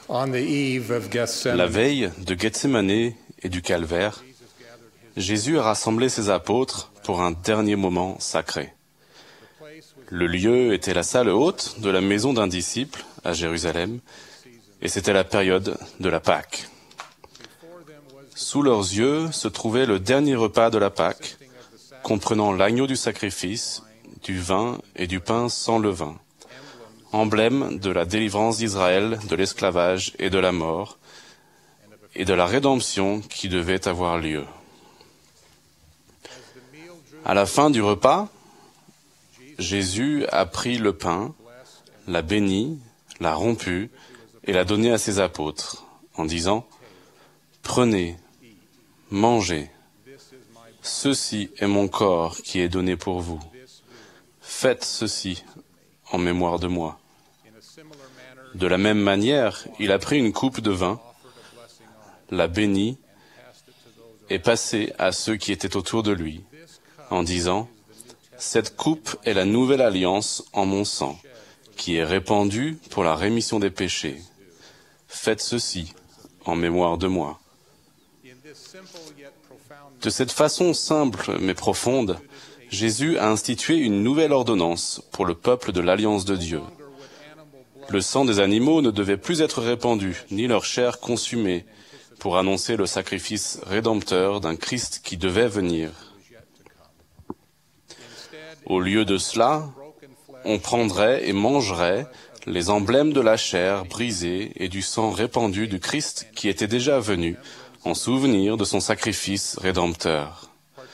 On the eve of La Gethsemane, veille de Gethsémané et du Calvaire, Jésus a rassemblé ses apôtres pour un dernier moment sacré. Le lieu était la salle haute de la maison d'un disciple à Jérusalem, et c'était la période de la Pâque. Sous leurs yeux se trouvait le dernier repas de la Pâque, comprenant l'agneau du sacrifice, du vin et du pain sans levain, emblème de la délivrance d'Israël de l'esclavage et de la mort, et de la rédemption qui devait avoir lieu. À la fin du repas, Jésus a pris le pain, l'a béni, l'a rompu et l'a donné à ses apôtres, en disant « Prenez, mangez, ceci est mon corps qui est donné pour vous. Faites ceci en mémoire de moi. » De la même manière, il a pris une coupe de vin, l'a bénie et passé à ceux qui étaient autour de lui, en disant « Cette coupe est la nouvelle alliance en mon sang, qui est répandue pour la rémission des péchés. Faites ceci en mémoire de moi. » De cette façon simple mais profonde, Jésus a institué une nouvelle ordonnance pour le peuple de l'Alliance de Dieu. Le sang des animaux ne devait plus être répandu, ni leur chair consumée, pour annoncer le sacrifice rédempteur d'un Christ qui devait venir. Au lieu de cela, on prendrait et mangerait les emblèmes de la chair brisée et du sang répandu du Christ qui était déjà venu, en souvenir de son sacrifice rédempteur.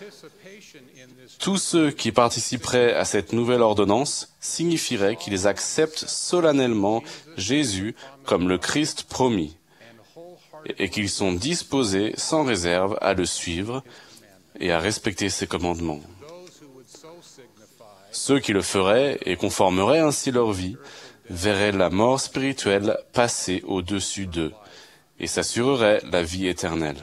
Tous ceux qui participeraient à cette nouvelle ordonnance signifieraient qu'ils acceptent solennellement Jésus comme le Christ promis et qu'ils sont disposés sans réserve à le suivre et à respecter ses commandements. Ceux qui le feraient et conformeraient ainsi leur vie verraient la mort spirituelle passer au-dessus d'eux et s'assureraient la vie éternelle.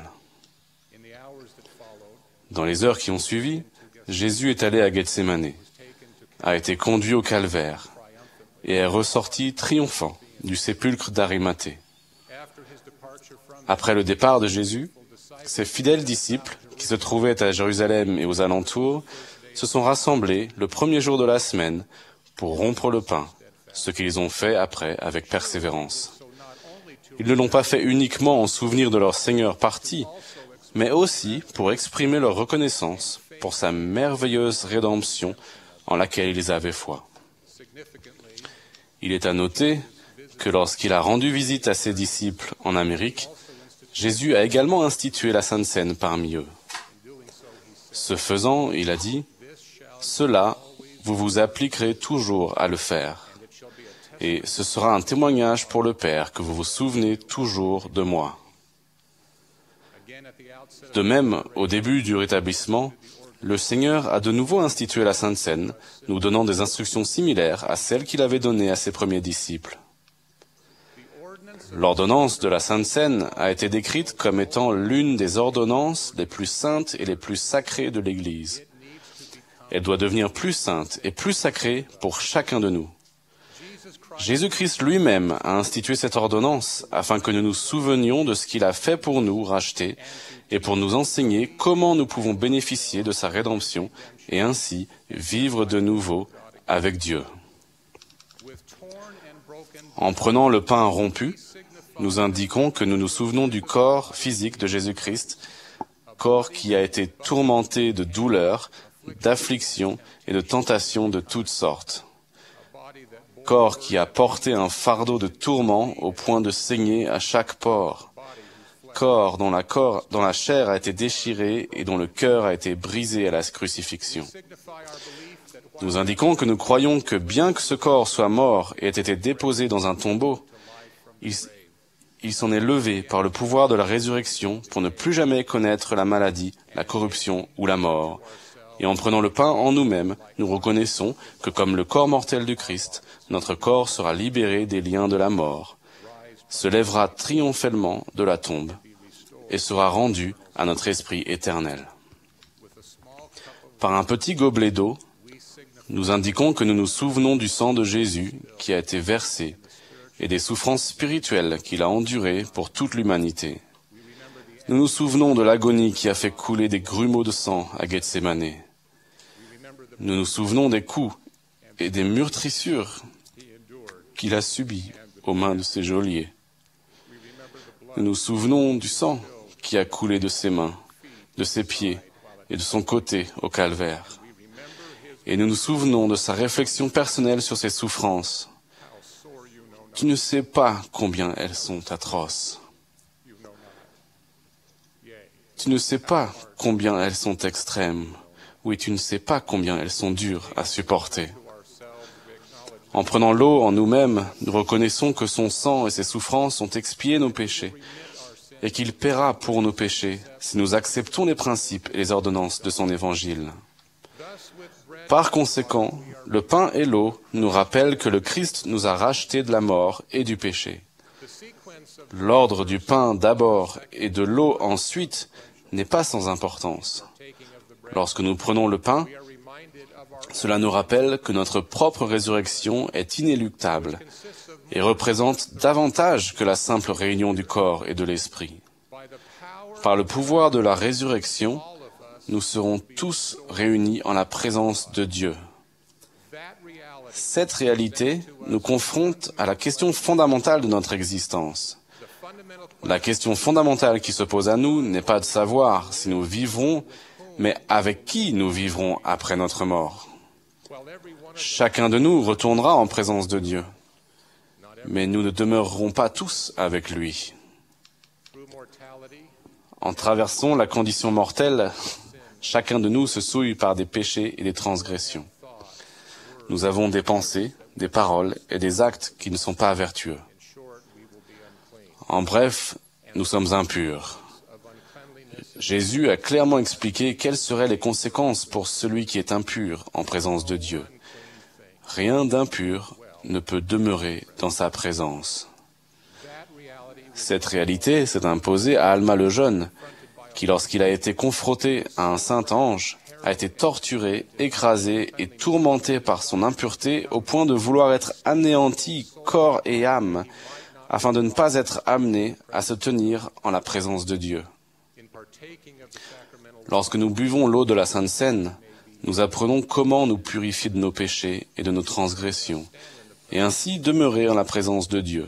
Dans les heures qui ont suivi, Jésus est allé à Gethsémané, a été conduit au calvaire et est ressorti triomphant du sépulcre d'Arimathée. Après le départ de Jésus, ses fidèles disciples, qui se trouvaient à Jérusalem et aux alentours, se sont rassemblés le premier jour de la semaine pour rompre le pain, ce qu'ils ont fait après avec persévérance. Ils ne l'ont pas fait uniquement en souvenir de leur Seigneur parti, mais aussi pour exprimer leur reconnaissance pour sa merveilleuse rédemption en laquelle ils avaient foi. Il est à noter que lorsqu'il a rendu visite à ses disciples en Amérique, Jésus a également institué la Sainte Seine parmi eux. Ce faisant, il a dit « Cela, vous vous appliquerez toujours à le faire, et ce sera un témoignage pour le Père que vous vous souvenez toujours de moi. » De même, au début du rétablissement, le Seigneur a de nouveau institué la Sainte Seine, nous donnant des instructions similaires à celles qu'il avait données à ses premiers disciples. L'ordonnance de la Sainte Seine a été décrite comme étant l'une des ordonnances les plus saintes et les plus sacrées de l'Église. Elle doit devenir plus sainte et plus sacrée pour chacun de nous. Jésus-Christ lui-même a institué cette ordonnance afin que nous nous souvenions de ce qu'il a fait pour nous racheter et pour nous enseigner comment nous pouvons bénéficier de sa rédemption et ainsi vivre de nouveau avec Dieu. En prenant le pain rompu, nous indiquons que nous nous souvenons du corps physique de Jésus-Christ, corps qui a été tourmenté de douleurs, d'afflictions et de tentations de toutes sortes. Corps qui a porté un fardeau de tourments au point de saigner à chaque pore. Corps dont la chair a été déchirée et dont le cœur a été brisé à la crucifixion. Nous indiquons que nous croyons que bien que ce corps soit mort et ait été déposé dans un tombeau, il s'en est levé par le pouvoir de la résurrection pour ne plus jamais connaître la maladie, la corruption ou la mort. Et en prenant le pain en nous-mêmes, nous reconnaissons que comme le corps mortel du Christ, notre corps sera libéré des liens de la mort, se lèvera triomphalement de la tombe et sera rendu à notre esprit éternel. Par un petit gobelet d'eau, nous indiquons que nous nous souvenons du sang de Jésus qui a été versé et des souffrances spirituelles qu'il a endurées pour toute l'humanité. Nous nous souvenons de l'agonie qui a fait couler des grumeaux de sang à Gethsémane. Nous nous souvenons des coups et des meurtrissures qu'il a subies aux mains de ses geôliers. Nous nous souvenons du sang qui a coulé de ses mains, de ses pieds et de son côté au calvaire. Et nous nous souvenons de sa réflexion personnelle sur ses souffrances. Tu ne sais pas combien elles sont atroces. Tu ne sais pas combien elles sont extrêmes. Oui, tu ne sais pas combien elles sont dures à supporter. En prenant l'eau en nous-mêmes, nous reconnaissons que son sang et ses souffrances ont expié nos péchés et qu'il paiera pour nos péchés si nous acceptons les principes et les ordonnances de son évangile. Par conséquent, le pain et l'eau nous rappellent que le Christ nous a rachetés de la mort et du péché. L'ordre du pain d'abord et de l'eau ensuite n'est pas sans importance. Lorsque nous prenons le pain, cela nous rappelle que notre propre résurrection est inéluctable et représente davantage que la simple réunion du corps et de l'esprit. Par le pouvoir de la résurrection, nous serons tous réunis en la présence de Dieu. Cette réalité nous confronte à la question fondamentale de notre existence. La question fondamentale qui se pose à nous n'est pas de savoir si nous vivrons, mais avec qui nous vivrons après notre mort. Chacun de nous retournera en présence de Dieu, mais nous ne demeurerons pas tous avec lui. En traversant la condition mortelle, chacun de nous se souille par des péchés et des transgressions. Nous avons des pensées, des paroles et des actes qui ne sont pas vertueux. En bref, nous sommes impurs. Jésus a clairement expliqué quelles seraient les conséquences pour celui qui est impur en présence de Dieu. Rien d'impur ne peut demeurer dans sa présence. Cette réalité s'est imposée à Alma le jeune, qui lorsqu'il a été confronté à un saint ange, a été torturé, écrasé et tourmenté par son impureté au point de vouloir être anéanti corps et âme, afin de ne pas être amené à se tenir en la présence de Dieu. Lorsque nous buvons l'eau de la Sainte Seine, nous apprenons comment nous purifier de nos péchés et de nos transgressions, et ainsi demeurer en la présence de Dieu.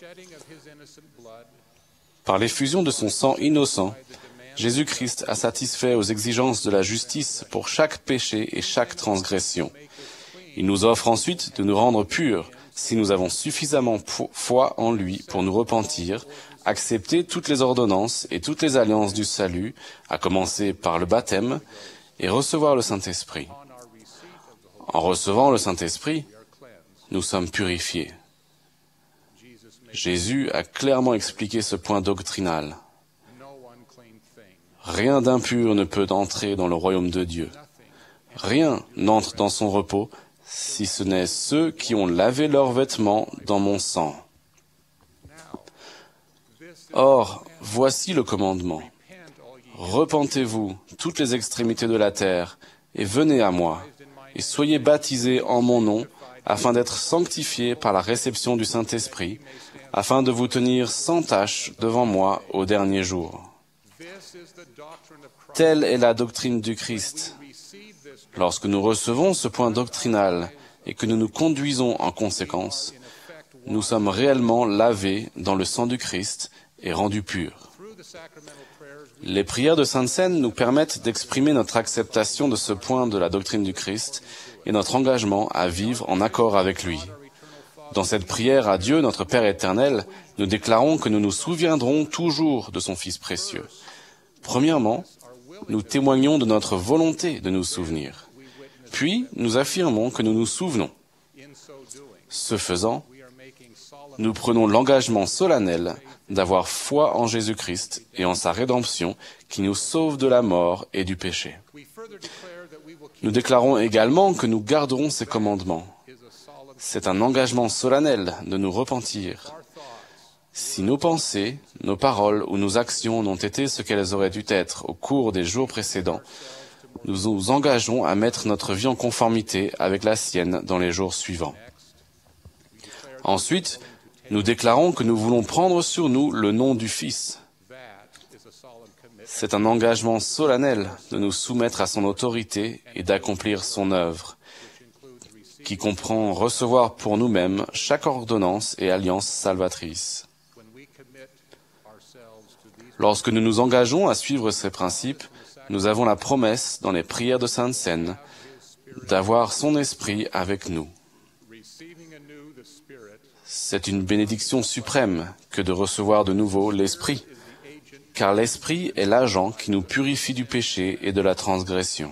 Par l'effusion de son sang innocent, Jésus-Christ a satisfait aux exigences de la justice pour chaque péché et chaque transgression. Il nous offre ensuite de nous rendre purs si nous avons suffisamment foi en lui pour nous repentir, accepter toutes les ordonnances et toutes les alliances du salut, à commencer par le baptême, et recevoir le Saint-Esprit. En recevant le Saint-Esprit, nous sommes purifiés. Jésus a clairement expliqué ce point doctrinal. Rien d'impur ne peut entrer dans le royaume de Dieu. Rien n'entre dans son repos, si ce n'est ceux qui ont lavé leurs vêtements dans mon sang. Or, voici le commandement. Repentez-vous, toutes les extrémités de la terre, et venez à moi, et soyez baptisés en mon nom, afin d'être sanctifiés par la réception du Saint-Esprit, afin de vous tenir sans tache devant moi au dernier jour. Telle est la doctrine du Christ. Lorsque nous recevons ce point doctrinal et que nous nous conduisons en conséquence, nous sommes réellement lavés dans le sang du Christ et rendus purs. Les prières de Sainte Seine nous permettent d'exprimer notre acceptation de ce point de la doctrine du Christ et notre engagement à vivre en accord avec lui. Dans cette prière à Dieu, notre Père éternel, nous déclarons que nous nous souviendrons toujours de son Fils précieux. Premièrement, nous témoignons de notre volonté de nous souvenir. Puis, nous affirmons que nous nous souvenons. Ce faisant, nous prenons l'engagement solennel d'avoir foi en Jésus-Christ et en sa rédemption qui nous sauve de la mort et du péché. Nous déclarons également que nous garderons ses commandements. C'est un engagement solennel de nous repentir. Si nos pensées, nos paroles ou nos actions n'ont été ce qu'elles auraient dû être au cours des jours précédents, nous nous engageons à mettre notre vie en conformité avec la sienne dans les jours suivants. Ensuite, Nous déclarons que nous voulons prendre sur nous le nom du Fils. C'est un engagement solennel de nous soumettre à son autorité et d'accomplir son œuvre, qui comprend recevoir pour nous-mêmes chaque ordonnance et alliance salvatrice. Lorsque nous nous engageons à suivre ces principes, nous avons la promesse, dans les prières de Sainte Seine, d'avoir son Esprit avec nous. C'est une bénédiction suprême que de recevoir de nouveau l'Esprit, car l'Esprit est l'agent qui nous purifie du péché et de la transgression.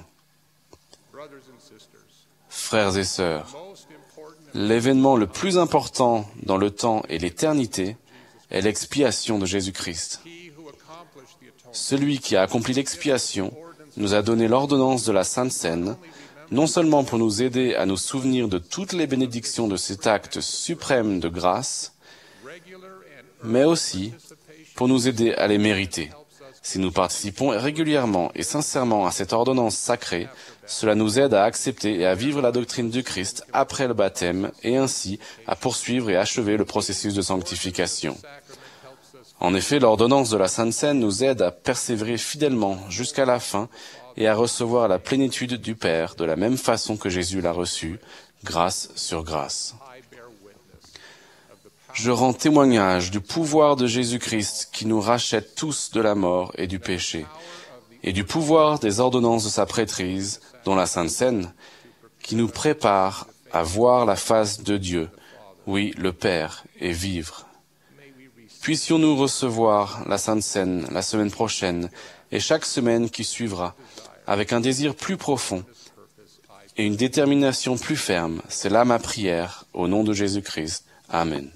Frères et sœurs, l'événement le plus important dans le temps et l'éternité est l'expiation de Jésus-Christ. Celui qui a accompli l'expiation nous a donné l'ordonnance de la Sainte Seine, non seulement pour nous aider à nous souvenir de toutes les bénédictions de cet acte suprême de grâce, mais aussi pour nous aider à les mériter. Si nous participons régulièrement et sincèrement à cette ordonnance sacrée, cela nous aide à accepter et à vivre la doctrine du Christ après le baptême et ainsi à poursuivre et achever le processus de sanctification. En effet, l'ordonnance de la Sainte Seine nous aide à persévérer fidèlement jusqu'à la fin et à recevoir la plénitude du Père de la même façon que Jésus l'a reçue, grâce sur grâce. Je rends témoignage du pouvoir de Jésus-Christ qui nous rachète tous de la mort et du péché, et du pouvoir des ordonnances de sa prêtrise, dont la Sainte Seine, qui nous prépare à voir la face de Dieu, oui, le Père, et vivre. Puissions-nous recevoir la Sainte Seine la semaine prochaine et chaque semaine qui suivra, avec un désir plus profond et une détermination plus ferme. C'est là ma prière, au nom de Jésus-Christ. Amen.